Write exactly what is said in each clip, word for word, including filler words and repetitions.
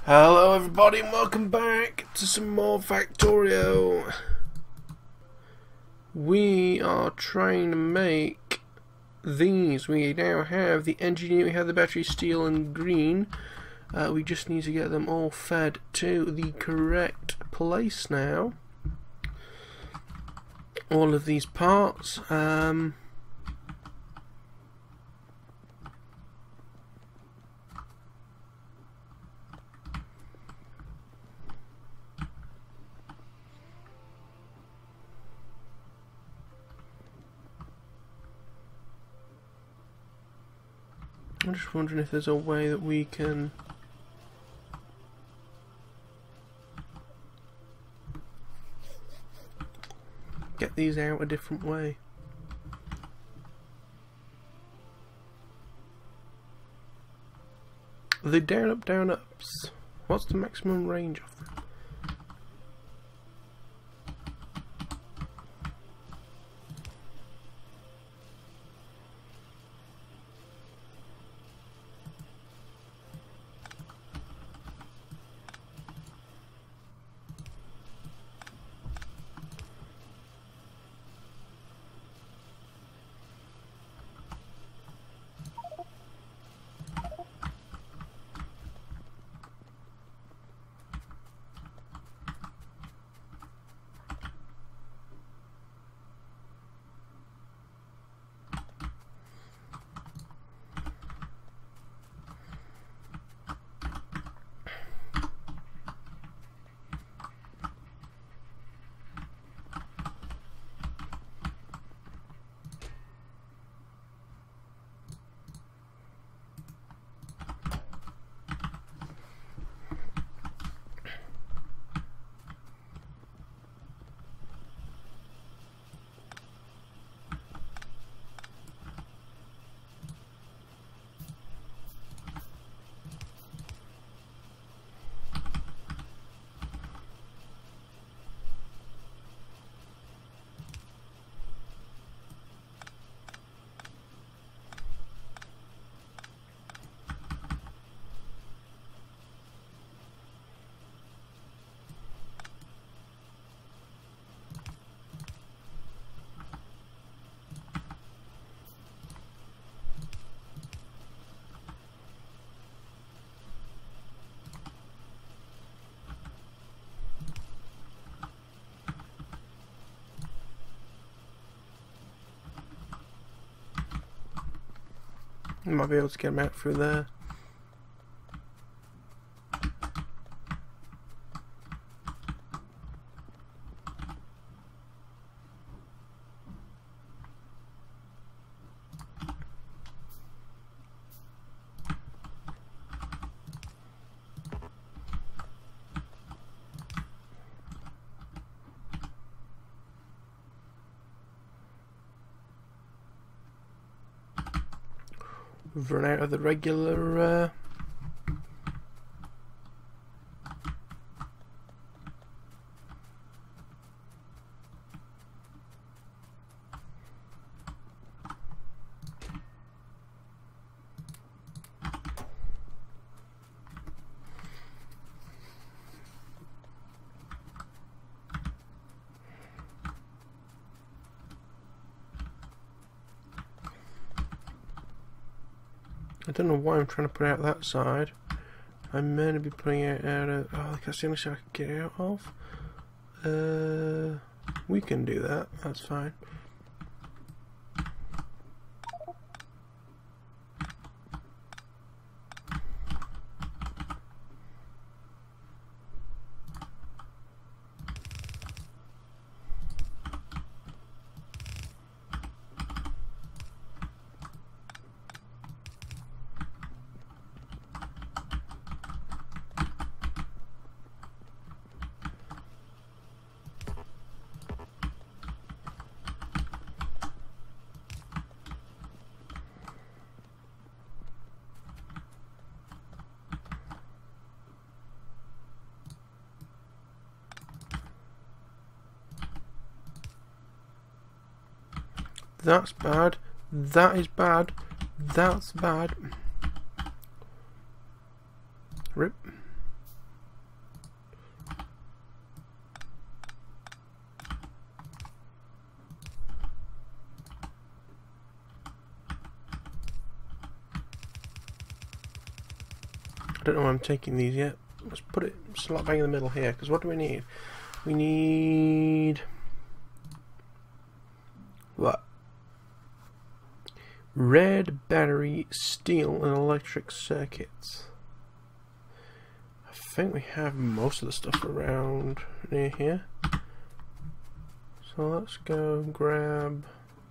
Hello everybody and welcome back to some more Factorio. We are trying to make these. We now have the engineer, we have the battery, steel and green. Uh, we just need to get them all fed to the correct place now. All of these parts. Um, I'm just wondering if there's a way that we can get these out a different way. The down up down ups. What's the maximum range of them? You might be able to get them out through there. We've run out of the regular uh, I don't know why I'm trying to put out that side. I'm meant to be putting it out of... Oh, that's the only side I can get out of. Uh, we can do that, that's fine. That's bad. That is bad. That's bad. Rip. don't know why I'm taking these yet. Let's put it slot bang in the middle here, because what do we need? We need... what? Red battery, steel, and electric circuits. I think we have most of the stuff around near here. So let's go grab...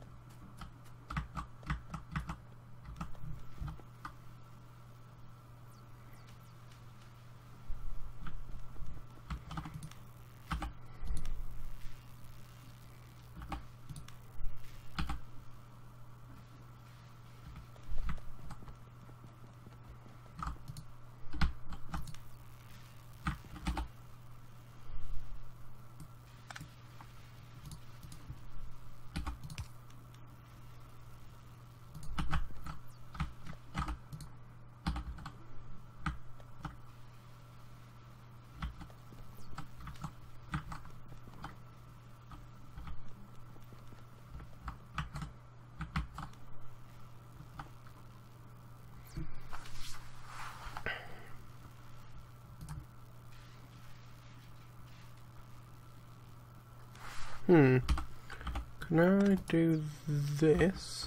Hmm. Can I do this?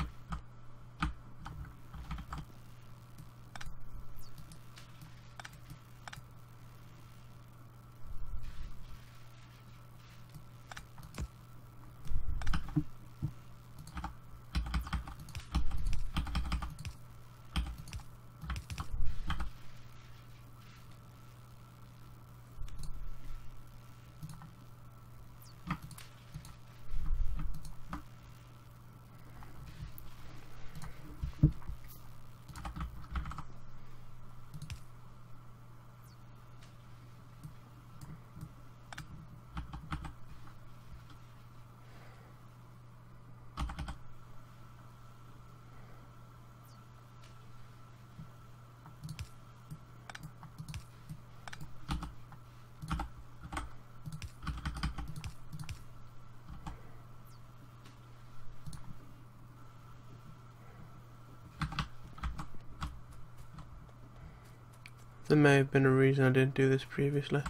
There may have been a reason I didn't do this previously.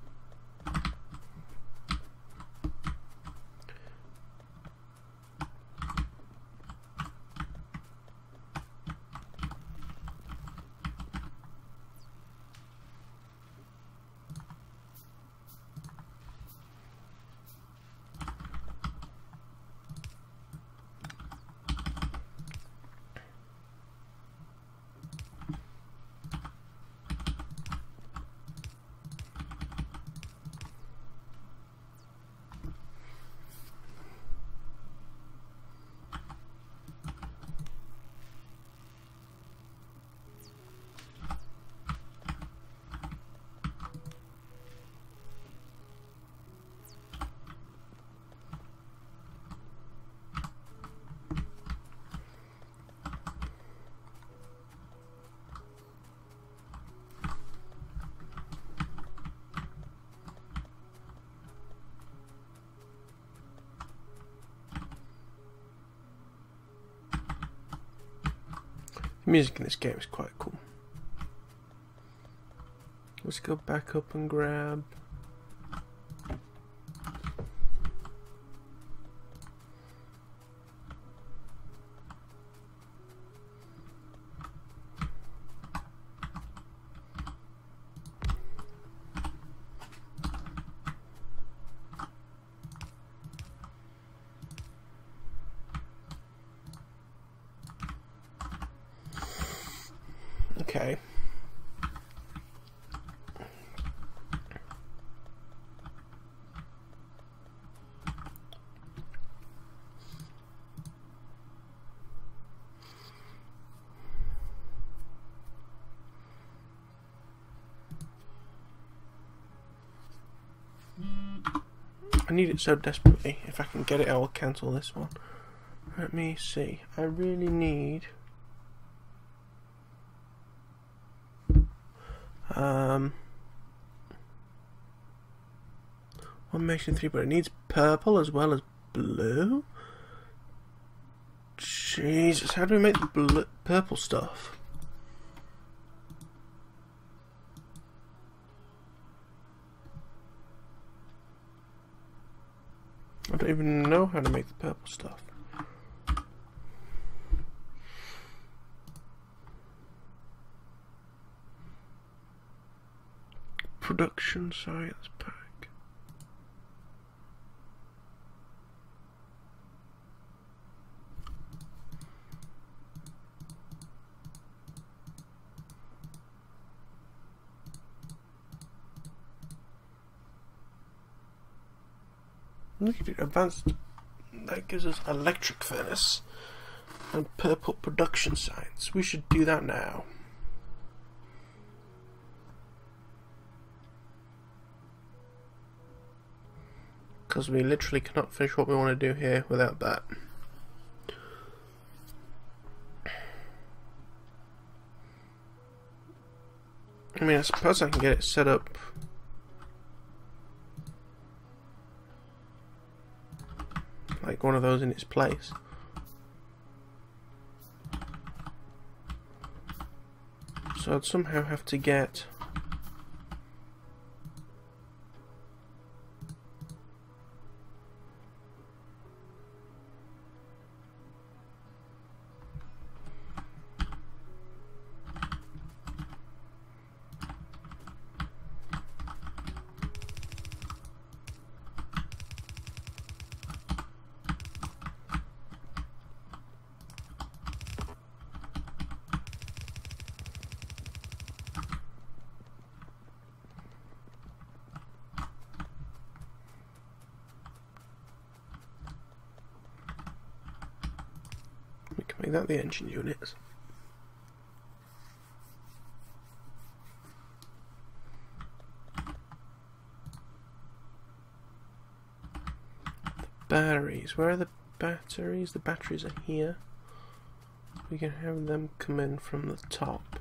The music in this game is quite cool. Let's go back up and grab... Okay. I need it so desperately. If I can get it, I will cancel this one. Let me see. I really need... Um, one makes it three, but it needs purple as well as blue. Jesus, how do we make the blue, purple stuff? I don't even know how to make the purple stuff. Production science pack. Look at it, advanced. That gives us electric furnace and purple production science. We should do that now. Because we literally cannot finish what we want to do here without that. I mean, I suppose I can get it set up like one of those in its place. So I'd somehow have to get make that the engine units. The batteries. Where are the batteries? The batteries are here. We can have them come in from the top.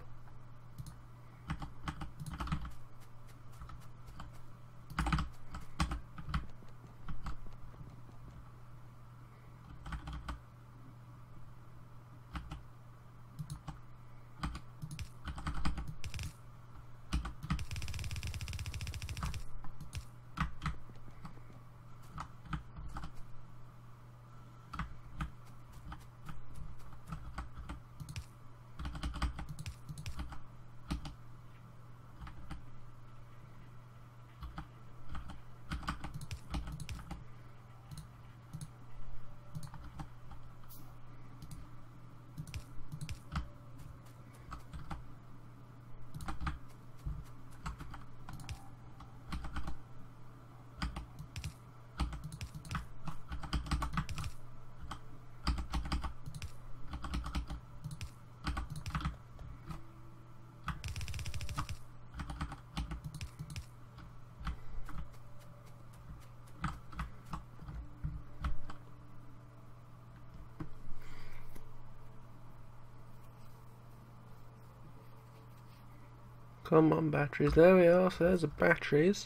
Come on, batteries. There we are. So there's the batteries.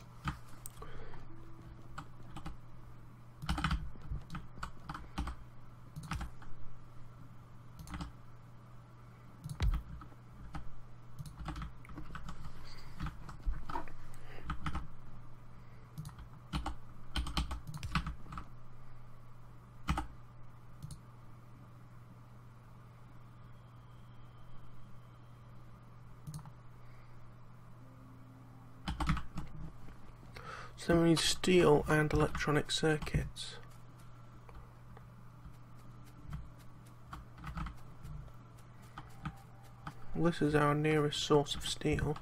So we need steel and electronic circuits. Well, this is our nearest source of steel.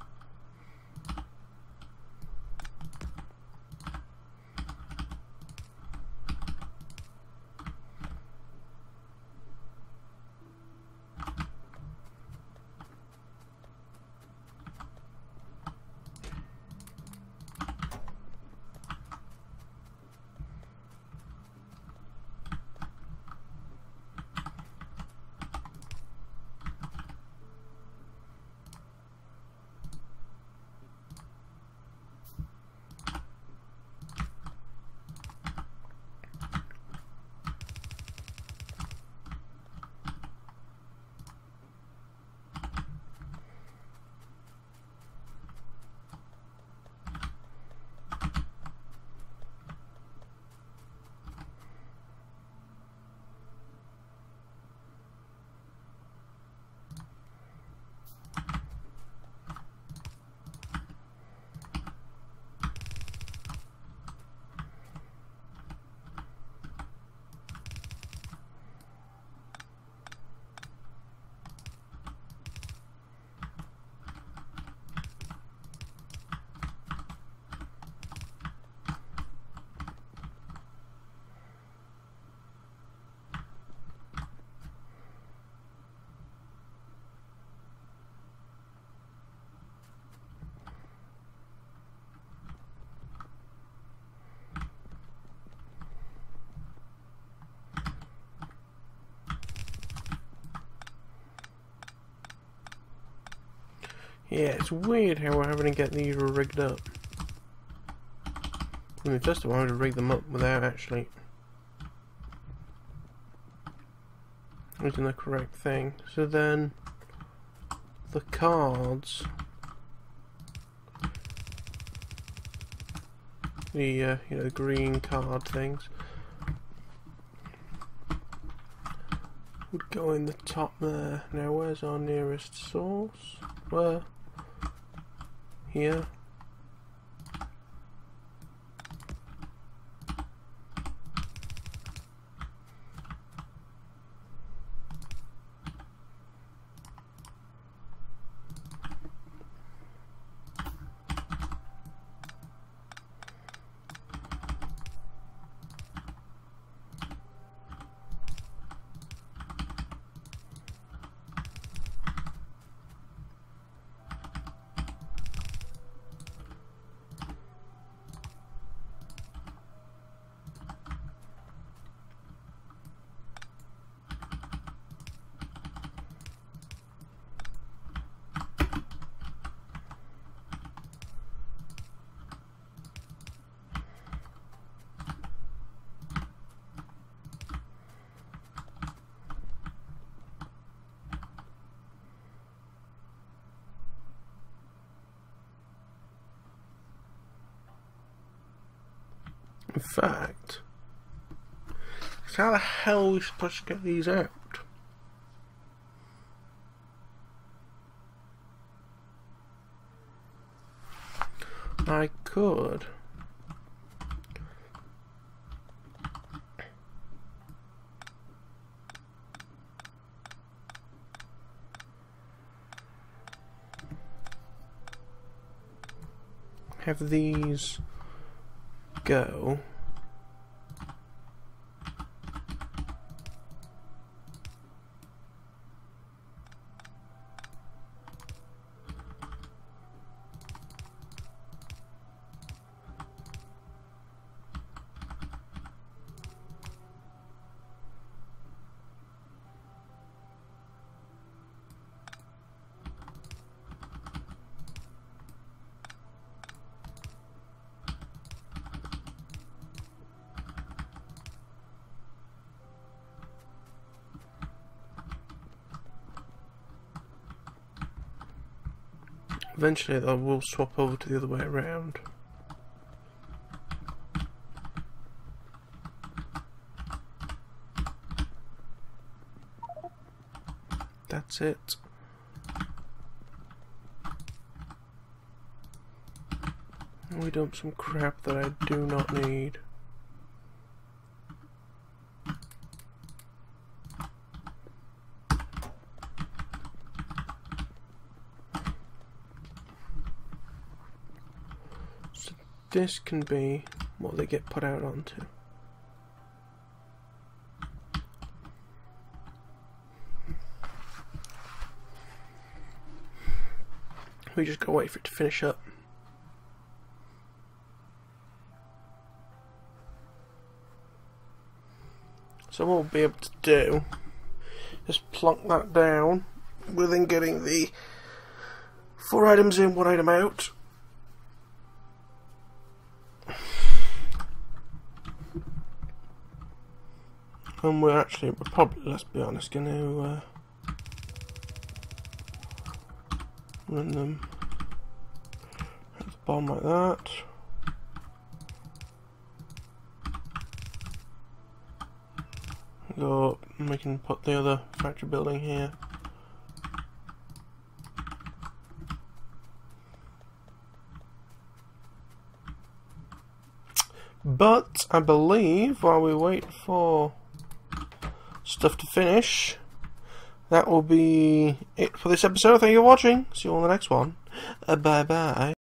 Yeah, it's weird how we're having to get these rigged up. I mean, first of all, I had to rig them up without actually using the correct thing. So then, the cards, the uh, you know, green card things, would go in the top there. Now, where's our nearest source? Where? Here. In fact, how the hell are we supposed to get these out? I could have these go eventually. Though we'll swap over to the other way around. That's it. We dump some crap that I do not need. So this can be what they get put out onto. We just gotta wait for it to finish up. So what we'll be able to do is plonk that down, within getting the four items in, one item out. And we're actually, we're probably, let's be honest, going to uh, run them at the bottom like that. Go up and we can put the other factory building here. But I believe while we wait for stuff to finish, that will be it for this episode. Thank you for watching. See you on the next one. Uh, bye bye.